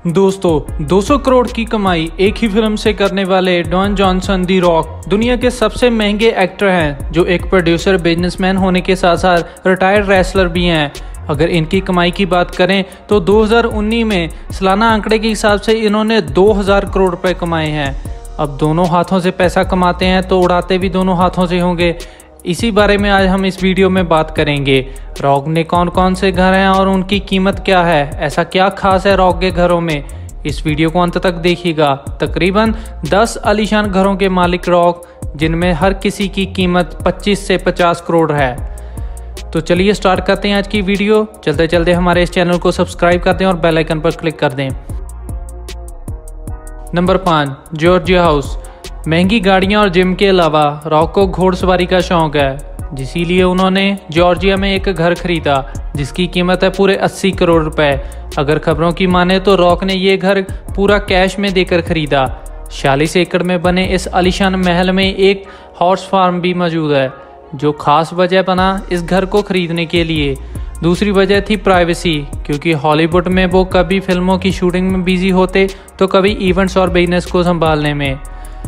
दोस्तों 200 करोड़ की कमाई एक ही फिल्म से करने वाले ड्वेन जॉनसन दी रॉक दुनिया के सबसे महंगे एक्टर हैं, जो एक प्रोड्यूसर बिजनेसमैन होने के साथ साथ रिटायर्ड रेसलर भी हैं। अगर इनकी कमाई की बात करें तो 2019 में सालाना आंकड़े के हिसाब से इन्होंने 2000 करोड़ रुपए कमाए हैं। अब दोनों हाथों से पैसा कमाते हैं तो उड़ाते भी दोनों हाथों से होंगे। इसी बारे में आज हम इस वीडियो में बात करेंगे। रॉक ने कौन कौन से घर हैं और उनकी कीमत क्या है, ऐसा क्या खास है रॉक के घरों में। इस वीडियो को अंत तक देखिएगा। तकरीबन 10 आलीशान घरों के मालिक रॉक, जिनमें हर किसी की कीमत 25 से 50 करोड़ है। तो चलिए स्टार्ट करते हैं आज की वीडियो। चलते चलते हमारे इस चैनल को सब्सक्राइब कर दें और बेल आइकन पर क्लिक कर दें। Number 5, Georgia house. महंगी गाड़ियां और जिम के अलावा रॉक को घोड़सवारी का शौक है, इसीलिए उन्होंने जॉर्जिया में एक घर खरीदा जिसकी कीमत है पूरे 80 करोड़ रुपए। अगर खबरों की माने तो रॉक ने ये घर पूरा कैश में देकर खरीदा। 46 एकड़ में बने इस आलीशान महल में एक हॉर्स फार्म भी मौजूद है, जो खास वजह बना इस घर को खरीदने के लिए। दूसरी वजह थी प्राइवेसी, क्योंकि हॉलीवुड में वो कभी फिल्मों की शूटिंग में बिजी होते तो कभी इवेंट्स और बिजनेस को संभालने में।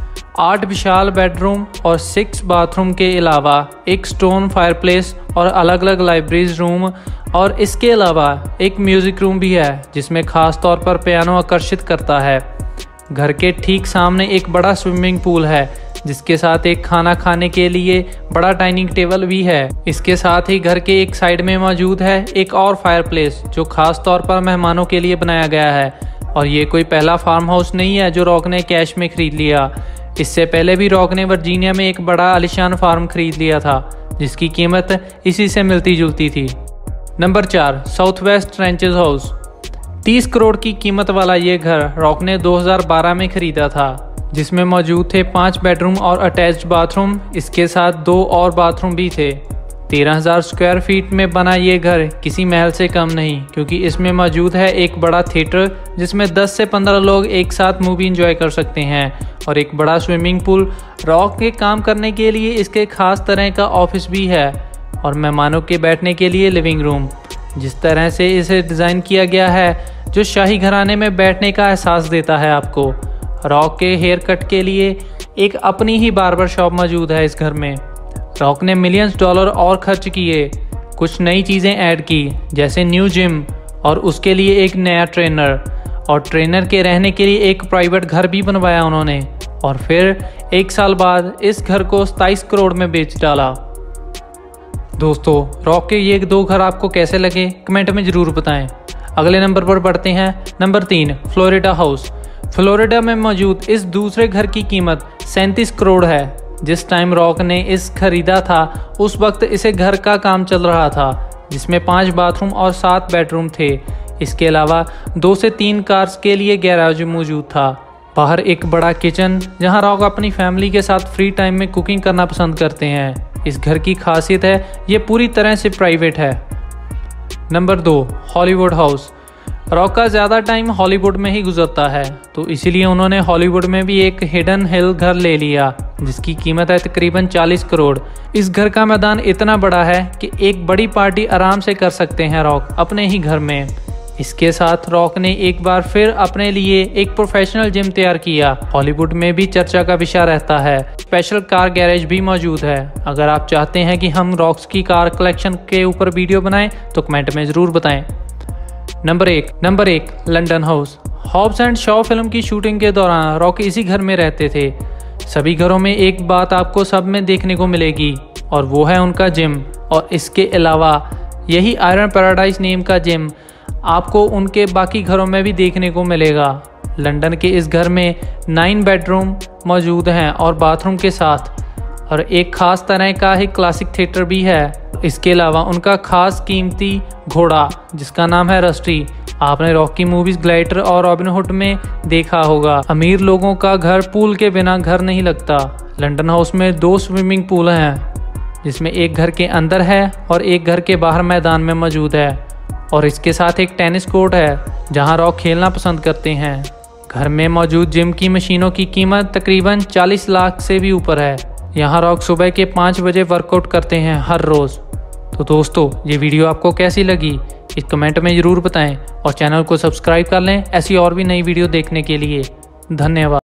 8 विशाल बेडरूम और 6 बाथरूम के अलावा एक स्टोन फायरप्लेस और अलग अलग लाइब्रेरीज रूम, और इसके अलावा एक म्यूजिक रूम भी है जिसमें खास तौर पर पियानो आकर्षित करता है। घर के ठीक सामने एक बड़ा स्विमिंग पूल है, जिसके साथ एक खाना खाने के लिए बड़ा डाइनिंग टेबल भी है। इसके साथ ही घर के एक साइड में मौजूद है एक और फायरप्लेस, जो खास तौर पर मेहमानों के लिए बनाया गया है। और ये कोई पहला फार्म हाउस नहीं है जो रॉक ने कैश में खरीद लिया। इससे पहले भी रॉक ने वर्जीनिया में एक बड़ा आलीशान फार्म खरीद लिया था, जिसकी कीमत इसी से मिलती जुलती थी। Number 4, south west ranches house. 30 crore की कीमत वाला ये घर रॉक ने 2012 में खरीदा था, जिसमें मौजूद थे 5 बेडरूम और अटैच्ड बाथरूम। इसके साथ 2 और बाथरूम भी थे। 13,000 स्क्वायर फीट में बना ये घर किसी महल से कम नहीं, क्योंकि इसमें मौजूद है एक बड़ा थिएटर जिसमें 10 से 15 लोग एक साथ मूवी एंजॉय कर सकते हैं, और एक बड़ा स्विमिंग पूल। रॉक के काम करने के लिए इसके खास तरह का ऑफिस भी है, और मेहमानों के बैठने के लिए लिविंग रूम। जिस तरह से इसे डिज़ाइन किया गया है, जो शाही घराने में बैठने का एहसास देता है आपको। रॉक के हेयर कट के लिए एक अपनी ही बार्बर शॉप मौजूद है इस घर में। रॉक ने मिलियंस डॉलर और खर्च किए, कुछ नई चीज़ें ऐड की, जैसे न्यू जिम और उसके लिए एक नया ट्रेनर, और ट्रेनर के रहने के लिए एक प्राइवेट घर भी बनवाया उन्होंने। और फिर 1 साल बाद इस घर को 27 करोड़ में बेच डाला। दोस्तों, रॉक के ये 2 घर आपको कैसे लगे, कमेंट में ज़रूर बताएं। अगले नंबर पर बढ़ते हैं। Number 3, Florida house. फ्लोरिडा में मौजूद इस दूसरे घर की कीमत 37 करोड़ है। जिस टाइम रॉक ने इस खरीदा था उस वक्त इसे घर का काम चल रहा था, जिसमें 5 बाथरूम और 7 बेडरूम थे। इसके अलावा 2 से 3 कार्स के लिए गैराज मौजूद था। बाहर एक बड़ा किचन, जहां रॉक अपनी फैमिली के साथ फ्री टाइम में कुकिंग करना पसंद करते हैं। इस घर की खासियत है ये पूरी तरह से प्राइवेट है। Number 2, Hollywood house. रॉक का ज़्यादा टाइम हॉलीवुड में ही गुजरता है, तो इसीलिए उन्होंने हॉलीवुड में भी एक हिडन हिल घर ले लिया, जिसकी कीमत है तकरीबन 40 करोड़। इस घर का मैदान इतना बड़ा है कि एक बड़ी पार्टी आराम से कर सकते हैं रॉक अपने ही घर में। इसके साथ रॉक ने एक बार फिर अपने लिए एक प्रोफेशनल जिम तैयार किया। हॉलीवुड में भी चर्चा का विषय रहता है। स्पेशल कार गैरेज भी मौजूद है। अगर आप चाहते हैं कि हम रॉक्स की कार कलेक्शन के ऊपर वीडियो बनाएं तो कमेंट में ज़रूर बताएं। Number 1, London house. Hobbs and Shaw film की शूटिंग के दौरान रॉक इसी घर में रहते थे। सभी घरों में एक बात आपको सब में देखने को मिलेगी, और वो है उनका जिम। और इसके अलावा यही आयरन पैराडाइज नेम का जिम आपको उनके बाकी घरों में भी देखने को मिलेगा। लंदन के इस घर में 9 बेडरूम मौजूद हैं और बाथरूम के साथ, और एक खास तरह का ही क्लासिक थिएटर भी है। इसके अलावा उनका खास कीमती घोड़ा, जिसका नाम है रस्टी, आपने रॉक की मूवीज ग्लैडिएटर और रॉबिन हुड में देखा होगा। अमीर लोगों का घर पूल के बिना घर नहीं लगता। लंदन हाउस में 2 स्विमिंग पूल हैं, जिसमें एक घर के अंदर है और एक घर के बाहर मैदान में मौजूद है, और इसके साथ एक टेनिस कोर्ट है जहां रॉक खेलना पसंद करते हैं। घर में मौजूद जिम की मशीनों की कीमत तकरीबन 40 लाख से भी ऊपर है। यहाँ रॉक सुबह के 5 बजे वर्कआउट करते हैं हर रोज़। तो दोस्तों, ये वीडियो आपको कैसी लगी इस कमेंट में ज़रूर बताएं और चैनल को सब्सक्राइब कर लें ऐसी और भी नई वीडियो देखने के लिए। धन्यवाद।